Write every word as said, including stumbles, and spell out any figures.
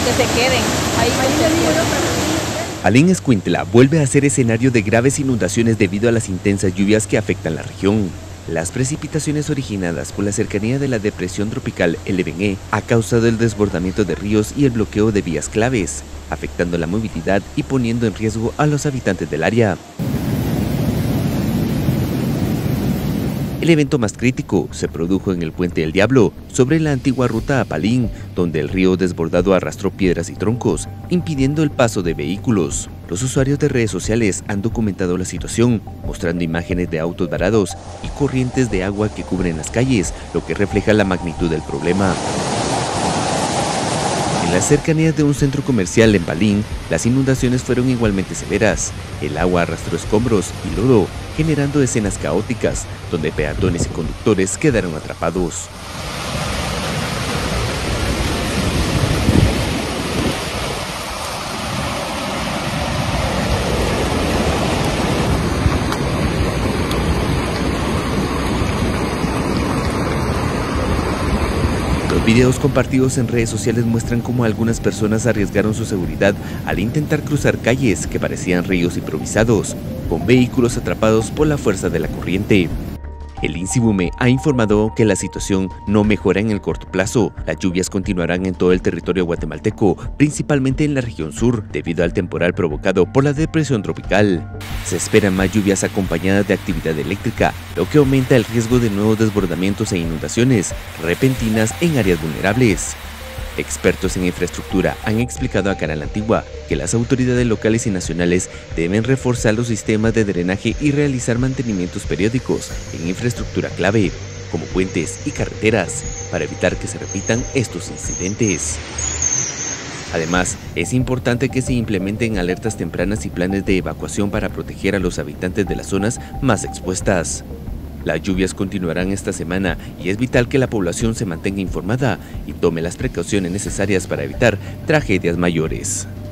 que se queden ahí. Palín Escuintla vuelve a ser escenario de graves inundaciones debido a las intensas lluvias que afectan la región. Las precipitaciones originadas por la cercanía de la depresión tropical El Ebené ha causado el desbordamiento de ríos y el bloqueo de vías claves, afectando la movilidad y poniendo en riesgo a los habitantes del área. El evento más crítico se produjo en el Puente del Diablo, sobre la antigua ruta a Palín, donde el río desbordado arrastró piedras y troncos, impidiendo el paso de vehículos. Los usuarios de redes sociales han documentado la situación, mostrando imágenes de autos varados y corrientes de agua que cubren las calles, lo que refleja la magnitud del problema. En las cercanías de un centro comercial en Palín, las inundaciones fueron igualmente severas. El agua arrastró escombros y lodo, generando escenas caóticas, donde peatones y conductores quedaron atrapados. Los videos compartidos en redes sociales muestran cómo algunas personas arriesgaron su seguridad al intentar cruzar calles que parecían ríos improvisados, con vehículos atrapados por la fuerza de la corriente. El INSIBUME ha informado que la situación no mejora en el corto plazo. Las lluvias continuarán en todo el territorio guatemalteco, principalmente en la región sur, debido al temporal provocado por la depresión tropical. Se esperan más lluvias acompañadas de actividad eléctrica, lo que aumenta el riesgo de nuevos desbordamientos e inundaciones repentinas en áreas vulnerables. Expertos en infraestructura han explicado a Canal Antigua que las autoridades locales y nacionales deben reforzar los sistemas de drenaje y realizar mantenimientos periódicos en infraestructura clave, como puentes y carreteras, para evitar que se repitan estos incidentes. Además, es importante que se implementen alertas tempranas y planes de evacuación para proteger a los habitantes de las zonas más expuestas. Las lluvias continuarán esta semana y es vital que la población se mantenga informada y tome las precauciones necesarias para evitar tragedias mayores.